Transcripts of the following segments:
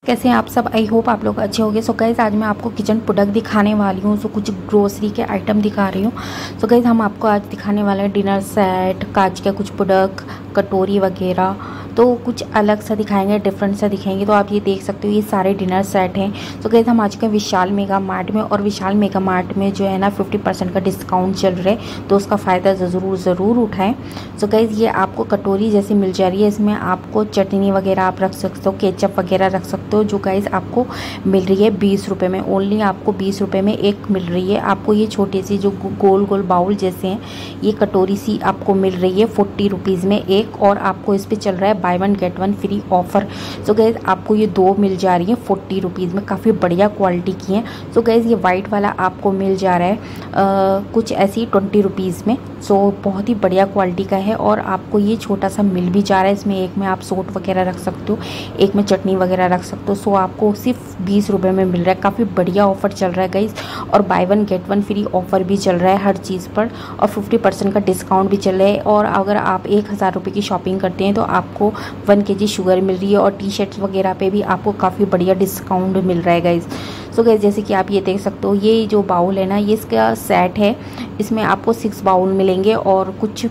कैसे हैं आप सब। आई होप आप लोग अच्छे होंगे। सो गाइस आज मैं आपको किचन प्रोडक्ट दिखाने वाली हूँ। सो कुछ ग्रोसरी के आइटम दिखा रही हूँ। सो गाइस हम आपको आज दिखाने वाले हैं डिनर सेट, कांच के कुछ प्रोडक्ट, कटोरी वगैरह। तो कुछ अलग सा दिखाएंगे, डिफरेंट सा दिखाएंगे। तो आप ये देख सकते हो ये सारे डिनर सेट हैं। सो गाइस हम आज के विशाल मेगा मार्ट में, और विशाल मेगा मार्ट में जो है ना 50% का डिस्काउंट चल रहा है, तो उसका फ़ायदा ज़रूर उठाएं। सो गाइस ये आपको कटोरी जैसी मिल जा रही है। इसमें आपको चटनी वगैरह आप रख सकते हो, केचप वगैरह रख सकते हो, जो गाइस आपको मिल रही है 20 रुपये में। ओनली आपको 20 रुपये में एक मिल रही है। आपको ये छोटी सी जो गोल गोल बाउल जैसे हैं, ये कटोरी सी आपको मिल रही है 40 रुपीज़ में एक, और आपको इस पर चल रहा है buy one get one free offer. So guys आपको ये दो मिल जा रही है 40 रुपीज़ में, काफ़ी बढ़िया क्वालिटी की हैं। सो गाइस ये वाइट वाला आपको मिल जा रहा है कुछ ऐसी 20 रुपीज़ में। सो बहुत ही बढ़िया क्वालिटी का है, और आपको ये छोटा सा मिल भी जा रहा है। इसमें एक में आप सोट वगैरह रख सकते हो, एक में चटनी वगैरह रख सकते हो। सो आपको सिर्फ 20 रुपये में मिल रहा है। काफ़ी बढ़िया ऑफर चल रहा है गाइस, और buy one get one free offer भी चल रहा है हर चीज़ पर, और 50% का डिस्काउंट भी चल रहा है। और अगर आप 1000 रुपये की शॉपिंग करते हैं तो आपको 1 kg शुगर मिल रही है, और टी शर्ट्स वगैरह पे भी आपको काफ़ी बढ़िया डिस्काउंट मिल रहा है गाइस। सो गाइस जैसे कि आप ये देख सकते हो, ये जो बाउल है ना, ये इसका सेट है। इसमें आपको 6 बाउल मिलेंगे, और कुछ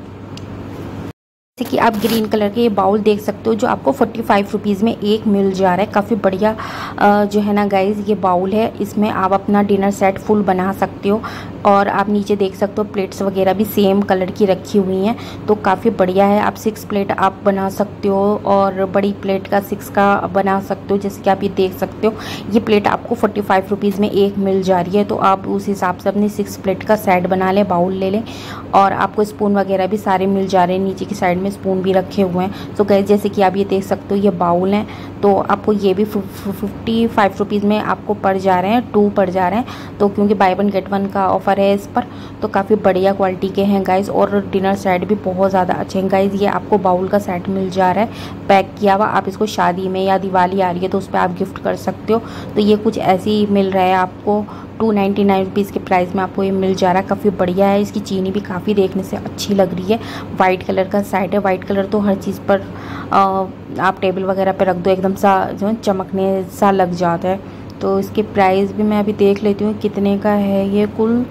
जैसे कि आप ग्रीन कलर के ये बाउल देख सकते हो, जो आपको 45 रुपीज़ में एक मिल जा रहा है। काफ़ी बढ़िया जो है ना गाइस ये बाउल है। इसमें आप अपना डिनर सेट फुल बना सकते हो, और आप नीचे देख सकते हो प्लेट्स वगैरह भी सेम कलर की रखी हुई हैं, तो काफ़ी बढ़िया है। आप 6 प्लेट आप बना सकते हो, और बड़ी प्लेट का 6 का बना सकते हो। जैसे कि आप ये देख सकते हो, ये प्लेट आपको 45 रुपीज़ में एक मिल जा रही है, तो आप उस हिसाब से अपनी 6 प्लेट का सेट बना लें, बाउल ले लें। और आपको स्पून वगैरह भी सारे मिल जा रहे हैं, नीचे की साइड में स्पून भी रखे हुए हैं। सो गाइस जैसे कि आप ये देख सकते हो, ये बाउल हैं, तो आपको ये भी 55 रुपीज़ में आपको पड़ जा रहे हैं, 2 पड़ जा रहे हैं। तो क्योंकि बाय वन गेट वन का ऑफर है इस पर, तो काफ़ी बढ़िया क्वालिटी के हैं गाइस। और डिनर सेट भी बहुत ज़्यादा अच्छे हैं गाइस। ये आपको बाउल का सेट मिल जा रहा है पैक किया हुआ। आप इसको शादी में या दिवाली आ रही है तो उस पर आप गिफ्ट कर सकते हो। तो ये कुछ ऐसे ही मिल रहा है आपको 299 रुपीज़ के प्राइस में आपको ये मिल जा रहा है। काफ़ी बढ़िया है। इसकी चीनी भी काफ़ी देखने से अच्छी लग रही है। वाइट कलर का सेट है। वाइट कलर तो हर चीज़ पर आप टेबल वगैरह पे रख दो, एकदम सा जो चमकने सा लग जाता है। तो इसके प्राइस भी मैं अभी देख लेती हूँ कितने का है। ये कुल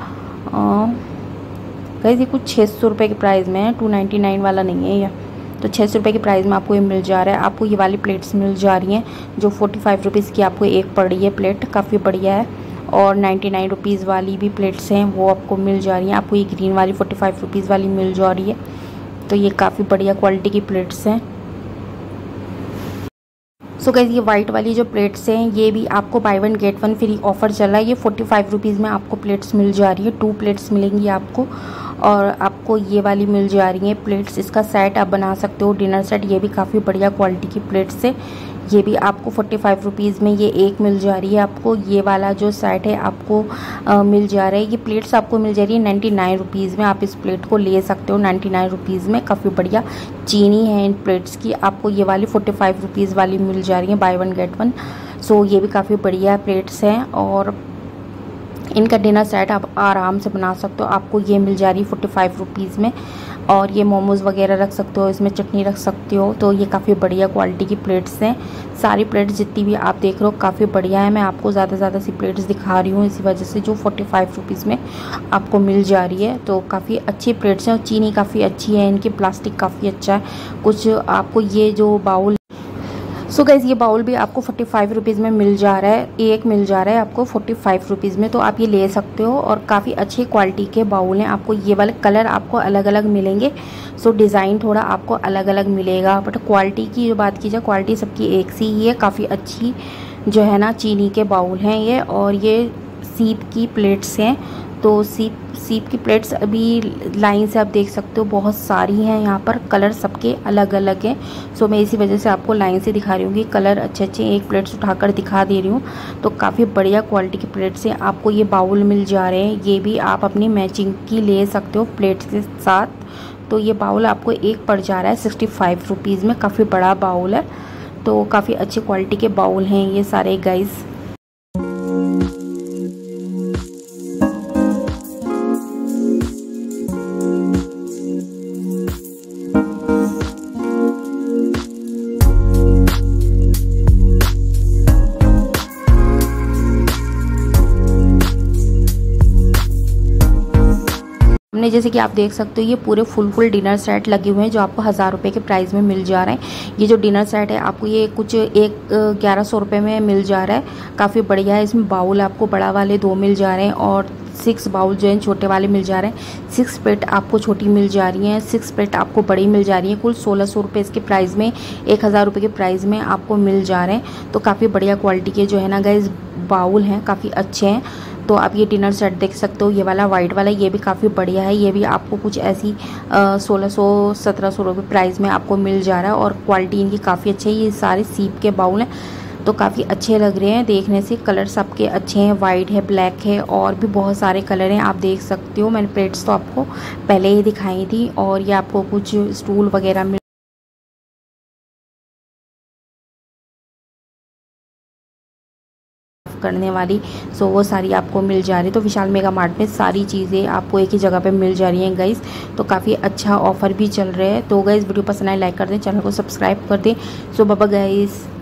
गाइस ये कुछ 600 रुपये के प्राइस में है, 299 वाला नहीं है ये। तो 600 रुपये के प्राइस में आपको ये मिल जा रहा है। आपको ये वाली प्लेट्स मिल जा रही हैं, जो 45 रुपीज़ की आपको एक पड़ रही है प्लेट, काफ़ी बढ़िया है। और 99 रुपीज़ वाली भी प्लेट्स हैं, वो आपको मिल जा रही हैं। आपको ये ग्रीन वाली 45 रुपीज़ वाली मिल जा रही है। तो ये काफ़ी बढ़िया क्वालिटी की प्लेट्स हैं। सो गाइस ये वाइट वाली जो प्लेट्स हैं, ये भी आपको buy one get one free offer चल रहा है। ये 45 रुपीज़ में आपको प्लेट्स मिल जा रही है, 2 प्लेट्स मिलेंगी आपको। और आपको ये वाली मिल जा रही है प्लेट्स। इसका सेट आप बना सकते हो, डिनर सेट। ये भी काफ़ी बढ़िया क्वालिटी की प्लेट्स है। ये भी आपको 45 रुपीज़ में ये एक मिल जा रही है। आपको ये वाला जो सेट है आपको मिल जा रहा है। ये प्लेट्स आपको मिल जा रही है 99 रुपीज़ में। आप इस प्लेट को ले सकते हो 99 रुपीज़ में। काफ़ी बढ़िया चीनी है इन प्लेट्स की। आपको ये वाली 45 रुपीज़ वाली मिल जा रही है buy one get one. So ये भी काफ़ी बढ़िया प्लेट्स हैं, और इनका डिनर सेट आप आराम से बना सकते हो। आपको ये मिल जा रही है 45 रुपीज़ में। और ये मोमोज़ वगैरह रख सकते हो, इसमें चटनी रख सकते हो। तो ये काफ़ी बढ़िया क्वालिटी की प्लेट्स हैं। सारी प्लेट्स जितनी भी आप देख रहे हो काफ़ी बढ़िया है। मैं आपको ज़्यादा सी प्लेट्स दिखा रही हूँ इसी वजह से, जो 45 रुपीज़ में आपको मिल जा रही है। तो काफ़ी अच्छी प्लेट्स हैं, और चीनी काफ़ी अच्छी है इनकी, प्लास्टिक काफ़ी अच्छा है। कुछ आपको ये जो बाउल, सो गाइस ये बाउल भी आपको 45 रुपीज़ में मिल जा रहा है। एक मिल जा रहा है आपको 45 रुपीज़ में, तो आप ये ले सकते हो। और काफ़ी अच्छी क्वालिटी के बाउल हैं। आपको ये वाले कलर आपको अलग अलग मिलेंगे। सो डिज़ाइन थोड़ा आपको अलग अलग मिलेगा, बट क्वालिटी की जो बात की जाए, क्वालिटी सबकी एक सी ही है। काफ़ी अच्छी जो है ना चीनी के बाउल हैं ये। और ये सीप की प्लेट्स हैं। तो सीप की प्लेट्स अभी लाइन से आप देख सकते हो बहुत सारी हैं यहाँ पर। कलर सबके अलग अलग हैं। सो मैं इसी वजह से आपको लाइन से दिखा रही हूँ कि कलर अच्छे अच्छे एक प्लेट्स उठाकर दिखा दे रही हूँ। तो काफ़ी बढ़िया क्वालिटी की प्लेट्स हैं। आपको ये बाउल मिल जा रहे हैं। ये भी आप अपनी मैचिंग की ले सकते हो प्लेट्स के साथ। तो ये बाउल आपको एक पड़ जा रहा है 65 रुपीज़ में। काफ़ी बड़ा बाउल है। तो काफ़ी अच्छी क्वालिटी के बाउल हैं ये सारे गाइस। सामने जैसे कि आप देख सकते हो ये पूरे फुल डिनर सेट लगे हुए हैं जो आपको 1000 रुपये के प्राइस में मिल जा रहे हैं। ये जो डिनर सेट है आपको ये कुछ 1100 रुपये में मिल जा रहा है। काफ़ी बढ़िया है। इसमें बाउल आपको बड़ा वाले 2 मिल जा रहे हैं और 6 बाउल जो हैं छोटे वाले मिल जा रहे हैं। 6 प्लेट आपको छोटी मिल जा रही हैं, 6 प्लेट आपको बड़ी मिल जा रही हैं। कुल 1600 रुपये इसके प्राइस में, 1000 रुपये के प्राइस में आपको मिल जा रहे हैं। तो काफ़ी बढ़िया क्वालिटी के जो है ना गाइस बाउल हैं, काफ़ी अच्छे हैं। तो आप ये डिनर सेट देख सकते हो, ये वाला वाइट वाला ये भी काफ़ी बढ़िया है। ये भी आपको कुछ ऐसी 1600-1700 रुपये प्राइस में आपको मिल जा रहा है और क्वालिटी इनकी काफ़ी अच्छी है। ये सारे सीप के बाउल हैं तो काफ़ी अच्छे लग रहे हैं देखने से। कलर सबके अच्छे हैं, वाइट है, ब्लैक है और भी बहुत सारे कलर हैं, आप देख सकते हो। मैंने प्लेट्स तो आपको पहले ही दिखाई थी और ये आपको कुछ स्टूल वगैरह मिल करने वाली, सो वो सारी आपको मिल जा रही है। तो विशाल मेगा मार्ट में सारी चीज़ें आपको एक ही जगह पे मिल जा रही हैं गाइस। तो काफ़ी अच्छा ऑफर भी चल रहा है। तो गाइस वीडियो पसंद आए लाइक कर दें, चैनल को सब्सक्राइब कर दें। So bye bye guys.